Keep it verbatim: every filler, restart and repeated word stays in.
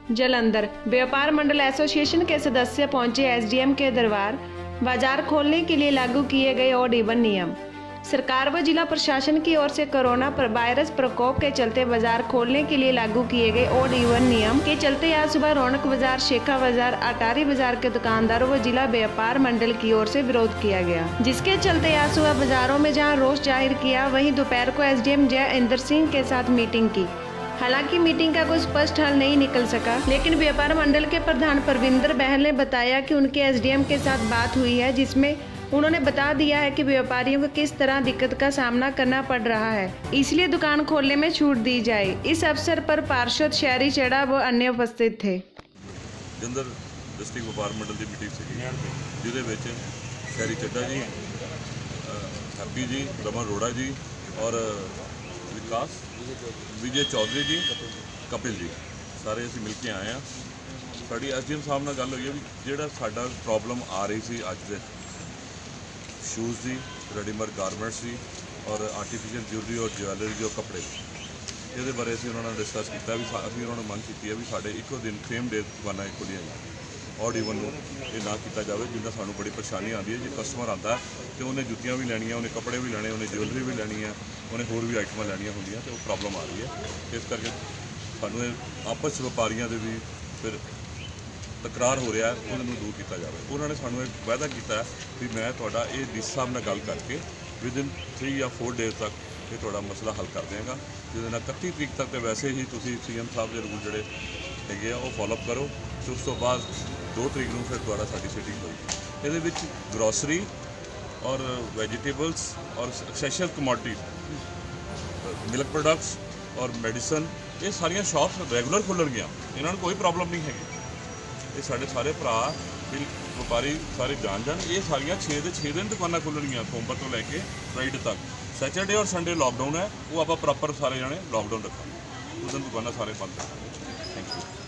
जालंधर व्यापार मंडल एसोसिएशन के सदस्य पहुंचे एसडीएम के दरबार। बाजार खोलने के लिए लागू किए गए ऑड इवन नियम। सरकार व जिला प्रशासन की ओर से कोरोना वायरस प्रकोप के चलते बाजार खोलने के लिए लागू किए गए ऑड इवन नियम के चलते आज सुबह रौनक बाजार, शेखा बाजार, अटारी बाजार के दुकानदारों व जिला व्यापार मंडल की ओर से विरोध किया गया, जिसके चलते आज सुबह बाजारों में जहां रोष जाहिर किया, वहीं दोपहर को एसडीएम जय इंद्र सिंह के साथ मीटिंग की। हालांकि मीटिंग का कोई स्पष्ट हल नहीं निकल सका, लेकिन व्यापार मंडल के प्रधान परविंदर बहल ने बताया कि उनके एसडीएम के साथ बात हुई है, जिसमें उन्होंने बता दिया है कि व्यापारियों को किस तरह दिक्कत का सामना करना पड़ रहा है, इसलिए दुकान खोलने में छूट दी जाए। इस अवसर पर पार्षद शहरी चेड़ा व अन्य उपस्थित थे। जलंधर डिस्ट्रिक्ट व्यापार मंडल की मीटिंग सी, जिहदे विच शहरी चेड़ा जी, हैप्पी जी, रमन अरोड़ा जी और विकास विजय चौधरी जी, कपिल जी, सारे असीं मिल के आए हैं। साडी एसडीएम साहब नाल गल हुई है भी जिहड़ा साडा प्रॉब्लम आ रही सी अज दे शूज़ की, रेडीमेड गारमेंट्स की और आर्टिफिशियल ज्वेलरी और ज्वैलरी जो कपड़े, ये बारे असीं उन्होंने डिस्कस किया भी असीं उन्होंने मंग की है भी साढ़े इको दिन सेम डे दुकाना खुलियां ऑड इवन ये ना किया जाए, जिन्ना सानू बड़ी परेशानी आती है। जो कस्टमर आता है तो उन्हें जुत्तियां भी लैनियां, उन्हें कपड़े भी लैने, उन्हें ज्वेलरी भी लैनी है, उन्हें होर भी आइटमां लैनियां होंदियां, तो प्रॉब्लम आ रही है। इस करके सानू आपस व्यापारियों के भी फिर तकरार हो रहा है, उन्होंने दूर किया जाए। उन्होंने सानू एक वायदा किया कि मैं तुहाडा ये डी सी साहब नाल गल करके विद इन थ्री या फोर डेज तक ये तुहाडा मसला हल कर देंगा, जिहदे नाल इकत्ती तरीक तक तो वैसे ही तुसीं सीएम साहब के रूल जिहड़े हैगे आ वो फॉलोअप करो, तो उस तो बाद दो तरीक नूं फिर दोबारा साडी सीटिंग होगी। इहदे विच ग्रोसरी और वैजीटेबल्स और एक्सैशनल कमोडिटी, मिल्क प्रोडक्ट्स और मैडिसन, ये सारिया शॉप्स रेगूलर खुलणगियां, इन्हां नूं कोई प्रॉब्लम नहीं हैगी। ये साढ़े सारे भरा व्यापारी सारे जान जान, ये सारिया छे दे छे दिन दुकाना खुलणगियां, सोमवार तो लैके फ्राइडे तक। सैटरडे और संडे लॉकडाउन है, वो आप प्रॉपर सारे जने लॉकडाउन रखेंगे, उस दिन दुकाना सारे बंद रखेंगे। Thank you.